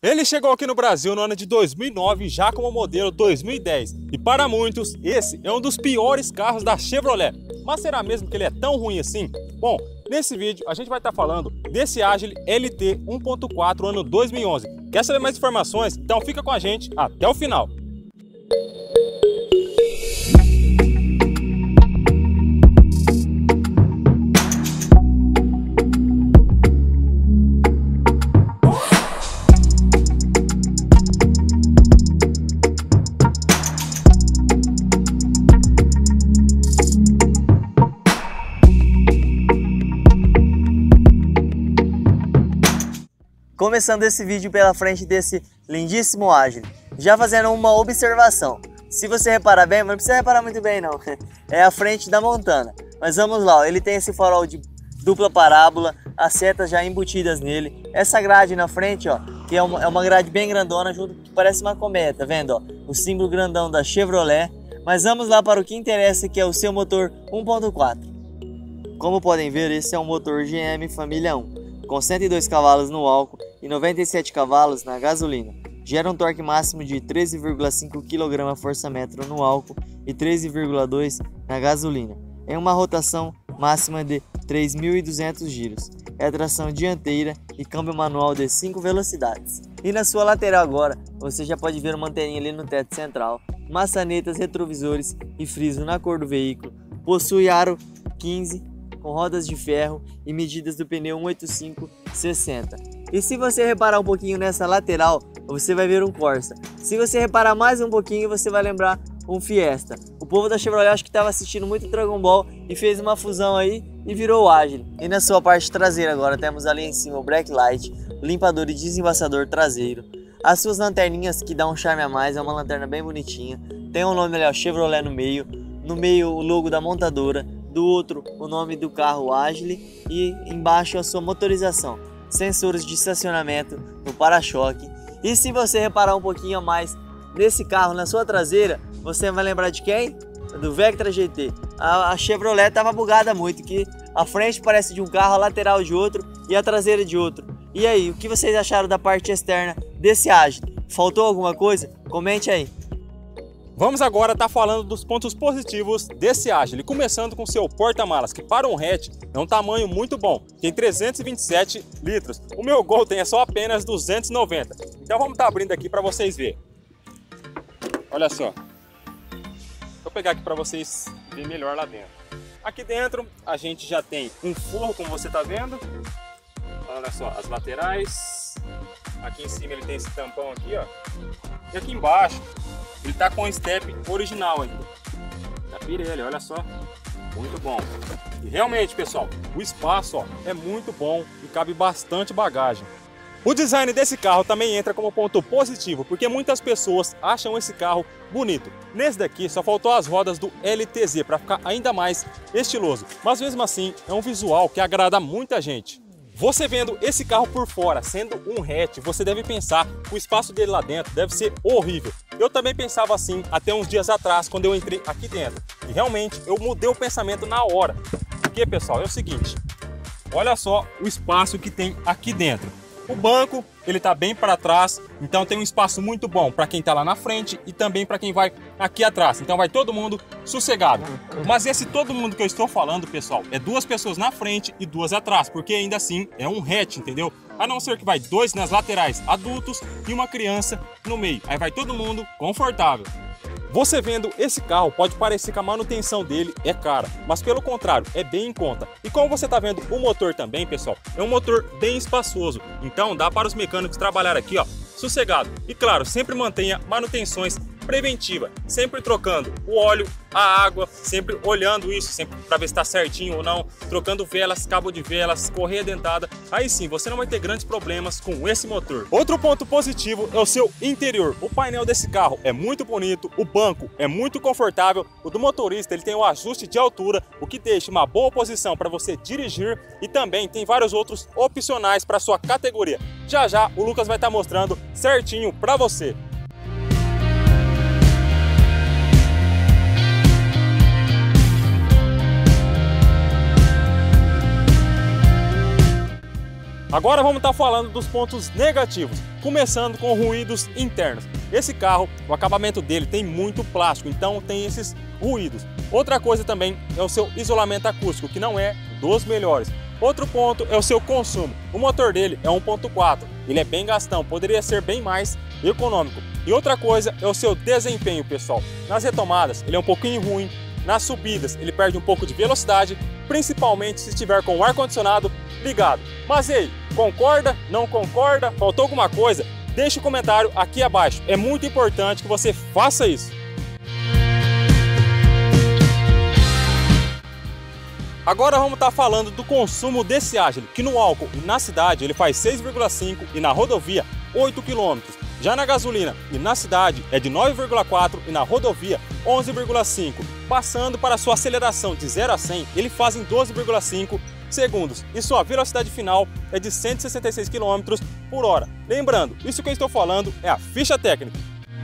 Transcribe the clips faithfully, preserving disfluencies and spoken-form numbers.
Ele chegou aqui no Brasil no ano de dois mil e nove, já como modelo dois mil e dez. E para muitos, esse é um dos piores carros da Chevrolet. Mas será mesmo que ele é tão ruim assim? Bom, nesse vídeo a gente vai estar falando desse Agile L T um ponto quatro ano dois mil e onze. Quer saber mais informações? Então fica com a gente até o final. Começando esse vídeo pela frente desse lindíssimo Agile, já fazendo uma observação. Se você reparar bem, mas não precisa reparar muito bem não, é a frente da Montana. Mas vamos lá, ó, ele tem esse farol de dupla parábola, as setas já embutidas nele. Essa grade na frente, ó, que é uma, é uma grade bem grandona, junto que parece uma colmeia, tá vendo? Ó, o símbolo grandão da Chevrolet. Mas vamos lá para o que interessa, que é o seu motor um ponto quatro. Como podem ver, esse é um motor G M Família um. Com cento e dois cavalos no álcool e noventa e sete cavalos na gasolina. Gera um torque máximo de treze vírgula cinco quilograma-força-metro no álcool e treze vírgula dois na gasolina. Em uma rotação máxima de três mil e duzentos giros. É tração dianteira e câmbio manual de cinco velocidades. E na sua lateral agora, você já pode ver uma anteninha ali no teto central, maçanetas, retrovisores e friso na cor do veículo. Possui aro quinze com rodas de ferro e medidas do pneu um oito cinco sessenta. E se você reparar um pouquinho nessa lateral, você vai ver um Corsa. Se você reparar mais um pouquinho, você vai lembrar um Fiesta. O povo da Chevrolet acho que estava assistindo muito Dragon Ball e fez uma fusão aí e virou o Agile. E na sua parte traseira agora temos ali em cima o brake light, limpador e desembaçador traseiro. As suas lanterninhas que dão um charme a mais, é uma lanterna bem bonitinha. Tem um nome ali, ó, Chevrolet no meio. No meio o logo da montadora. Do outro, o nome do carro Agile e embaixo a sua motorização, sensores de estacionamento no para-choque. E se você reparar um pouquinho a mais nesse carro na sua traseira, você vai lembrar de quem? Do Vectra G T. A, a Chevrolet estava bugada muito, que a frente parece de um carro, a lateral de outro e a traseira de outro. E aí, o que vocês acharam da parte externa desse Agile? Faltou alguma coisa? Comente aí. Vamos agora estar falando dos pontos positivos desse Agile, começando com seu porta-malas, que para um hatch é um tamanho muito bom, tem trezentos e vinte e sete litros. O meu Gol tem só apenas duzentos e noventa, então vamos estar abrindo aqui para vocês verem. Olha só, vou pegar aqui para vocês verem melhor lá dentro. Aqui dentro a gente já tem um forro, como você está vendo, olha só, as laterais, aqui em cima ele tem esse tampão aqui, ó, e aqui embaixo ele tá com o step original ainda, da Pirelli, olha só, muito bom. E realmente, pessoal, o espaço, ó, é muito bom e cabe bastante bagagem. O design desse carro também entra como ponto positivo, porque muitas pessoas acham esse carro bonito. Nesse daqui só faltou as rodas do L T Z para ficar ainda mais estiloso, mas mesmo assim é um visual que agrada muita gente. Você vendo esse carro por fora, sendo um hatch, você deve pensar que o espaço dele lá dentro deve ser horrível. Eu também pensava assim até uns dias atrás, quando eu entrei aqui dentro. E realmente eu mudei o pensamento na hora. Porque, pessoal, é o seguinte, olha só o espaço que tem aqui dentro. O banco, ele tá bem para trás, então tem um espaço muito bom para quem tá lá na frente e também para quem vai aqui atrás. Então vai todo mundo sossegado. Mas esse todo mundo que eu estou falando, pessoal, é duas pessoas na frente e duas atrás, porque ainda assim é um hatch, entendeu? A não ser que vai dois nas laterais adultos e uma criança no meio. Aí vai todo mundo confortável. Você vendo esse carro, pode parecer que a manutenção dele é cara, mas pelo contrário, é bem em conta. E como você está vendo o motor também, pessoal, é um motor bem espaçoso, então dá para os mecânicos trabalhar aqui, ó, sossegado. E claro, sempre mantenha manutenções preventiva, sempre trocando o óleo, a água, sempre olhando isso, sempre para ver se está certinho ou não, trocando velas, cabo de velas, correia dentada. Aí sim, você não vai ter grandes problemas com esse motor. Outro ponto positivo é o seu interior. O painel desse carro é muito bonito, o banco é muito confortável, o do motorista ele tem o ajuste de altura, o que deixa uma boa posição para você dirigir, e também tem vários outros opcionais para sua categoria. Já já o Lucas vai estar mostrando certinho para você. Agora vamos estar falando dos pontos negativos. Começando com ruídos internos. Esse carro, o acabamento dele tem muito plástico, então tem esses ruídos. Outra coisa também é o seu isolamento acústico, que não é dos melhores. Outro ponto é o seu consumo. O motor dele é um ponto quatro, ele é bem gastão, poderia ser bem mais econômico. E outra coisa é o seu desempenho, pessoal. Nas retomadas ele é um pouquinho ruim, nas subidas ele perde um pouco de velocidade, principalmente se estiver com o ar-condicionado ligado. Mas e aí, concorda? Não concorda? Faltou alguma coisa? Deixe um comentário aqui abaixo, é muito importante que você faça isso. Agora vamos estar falando do consumo desse Agile, que no álcool e na cidade ele faz seis vírgula cinco e na rodovia oito quilômetros. Já na gasolina e na cidade é de nove vírgula quatro e na rodovia onze vírgula cinco. Passando para sua aceleração de zero a cem, ele faz em doze vírgula cinco segundos e sua velocidade final é de cento e sessenta e seis quilômetros por hora. Lembrando, isso que eu estou falando é a ficha técnica.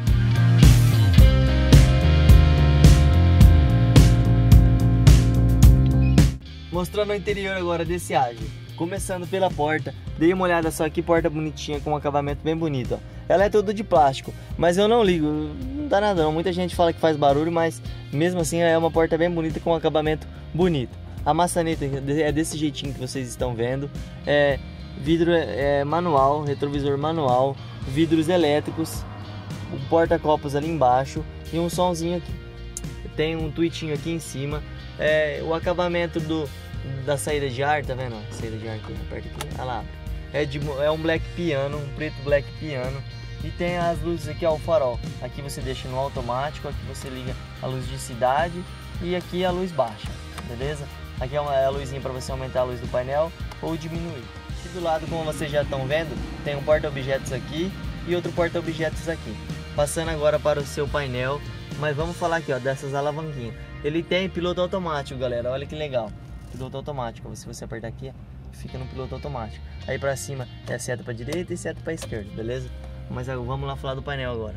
Mostrando o interior agora desse Agile. Começando pela porta, dei uma olhada só que porta bonitinha, com um acabamento bem bonito, ó. Ela é toda de plástico, mas eu não ligo, não dá nada não. Muita gente fala que faz barulho, mas mesmo assim é uma porta bem bonita, com um acabamento bonito. A maçaneta é desse jeitinho que vocês estão vendo, é vidro é manual, retrovisor manual, vidros elétricos, o porta-copos ali embaixo e um somzinho aqui. Tem um tweetinho aqui em cima, é, o acabamento do da saída de ar, tá vendo? Saída de ar aqui, aperta aqui, olha lá. É, de, é um black piano, um preto black piano. E tem as luzes aqui, ó, o farol. Aqui você deixa no automático, aqui você liga a luz de cidade e aqui a luz baixa, beleza? Aqui é uma é a luzinha para você aumentar a luz do painel ou diminuir. Aqui do lado, como vocês já estão vendo, tem um porta-objetos aqui e outro porta-objetos aqui. Passando agora para o seu painel, mas vamos falar aqui, ó, dessas alavanquinhas. Ele tem piloto automático, galera, olha que legal. Piloto automático, se você apertar aqui, fica no piloto automático. Aí pra cima é seta pra direita e seta pra esquerda, beleza? Mas vamos lá falar do painel agora.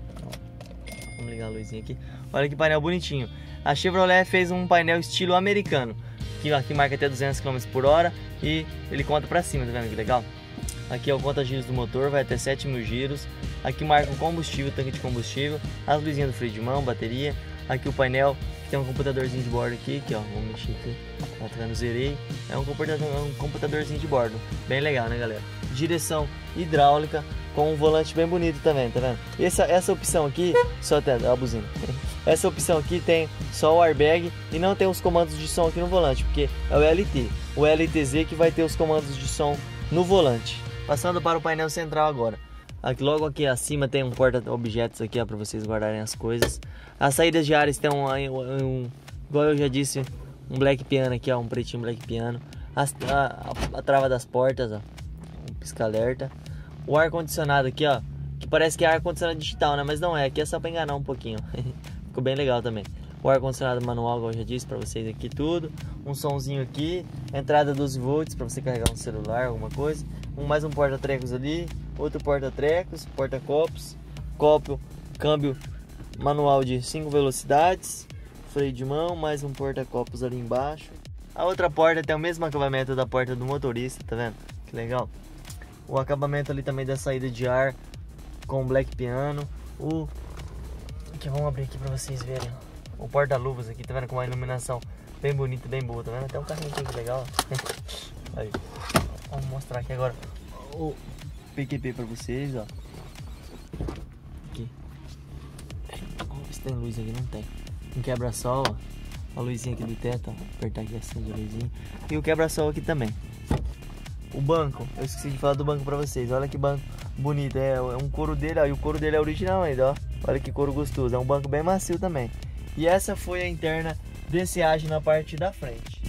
Vamos ligar a luzinha aqui. Olha que painel bonitinho. A Chevrolet fez um painel estilo americano, que aqui marca até duzentos quilômetros por hora e ele conta pra cima, tá vendo que legal? Aqui é o conta-giros do motor, vai até sete mil giros. Aqui marca o combustível, tanque de combustível, as luzinhas do freio de mão, bateria. Aqui o painel, que tem um computadorzinho de bordo aqui, que ó, vamos mexer aqui, tá vendo, zerei. É um computador, um computadorzinho de bordo, bem legal, né, galera? Direção hidráulica com um volante bem bonito também, tá vendo? Essa, essa opção aqui, só até a buzina. Essa opção aqui tem só o airbag e não tem os comandos de som aqui no volante, porque é o L T, o L T Z que vai ter os comandos de som no volante. Passando para o painel central agora. Aqui, logo aqui acima tem um porta-objetos aqui, ó, para vocês guardarem as coisas. As saídas de ares tem um, um, um, igual eu já disse, um black piano aqui, ó, um pretinho black piano. As, a, a, a trava das portas, ó, um pisca-alerta. O ar-condicionado aqui, ó, que parece que é ar-condicionado digital, né? Mas não é, aqui é só para enganar um pouquinho. Ficou bem legal também. O ar-condicionado manual, igual eu já disse para vocês aqui tudo. Um somzinho aqui, entrada doze volts para você carregar um celular, alguma coisa. Um, mais um porta-trecos ali, outro porta-trecos, porta-copos, copo, câmbio manual de cinco velocidades, freio de mão, mais um porta-copos ali embaixo. A outra porta tem o mesmo acabamento da porta do motorista, tá vendo? Que legal. O acabamento ali também da saída de ar com black piano. O aqui, vamos abrir aqui para vocês verem. O porta-luvas aqui, tá vendo? Com uma iluminação bem bonita, bem boa, tá vendo? Até um carrinho aqui, que legal. Aí. Vamos mostrar aqui agora o P Q P para vocês, ó. Aqui. Vamos ver se tem luz aqui, não tem. Um quebra-sol, ó. A luzinha aqui do teto, ó. Apertar aqui assim de luzinha. E o quebra-sol aqui também. O banco, eu esqueci de falar do banco para vocês. Olha que banco bonito, é, é um couro dele, ó. E o couro dele é original ainda, ó. Olha que couro gostoso, é um banco bem macio também. E essa foi a interna desse Agile na parte da frente.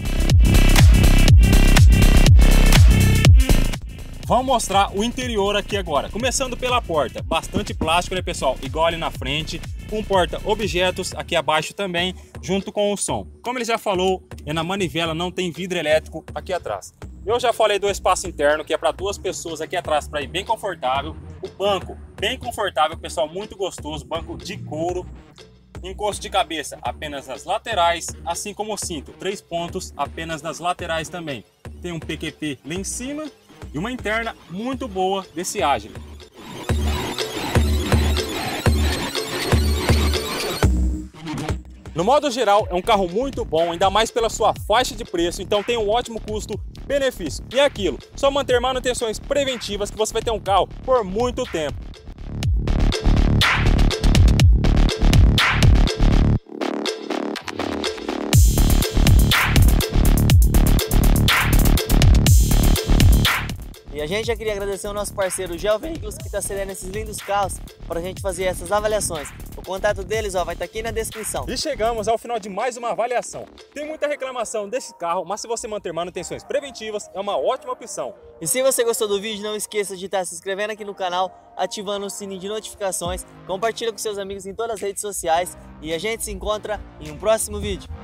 Vamos mostrar o interior aqui agora, começando pela porta, bastante plástico, né, pessoal, igual ali na frente, com porta-objetos aqui abaixo também, junto com o som. Como ele já falou, é na manivela, não tem vidro elétrico aqui atrás. Eu já falei do espaço interno, que é para duas pessoas aqui atrás, para ir bem confortável. O banco, bem confortável, pessoal, muito gostoso, banco de couro. Encosto de cabeça apenas nas laterais, assim como o cinto, três pontos apenas nas laterais também. Tem um P Q P lá em cima e uma interna muito boa desse Agile. No modo geral, é um carro muito bom, ainda mais pela sua faixa de preço, então tem um ótimo custo-benefício. E é aquilo, só manter manutenções preventivas que você vai ter um carro por muito tempo. E a gente já queria agradecer ao nosso parceiro Geo Veículos, que está cedendo esses lindos carros para a gente fazer essas avaliações. O contato deles ó, vai estar aqui na descrição. E chegamos ao final de mais uma avaliação. Tem muita reclamação desse carro, mas se você manter manutenções preventivas, é uma ótima opção. E se você gostou do vídeo, não esqueça de estar se inscrevendo aqui no canal, ativando o sininho de notificações, compartilha com seus amigos em todas as redes sociais e a gente se encontra em um próximo vídeo.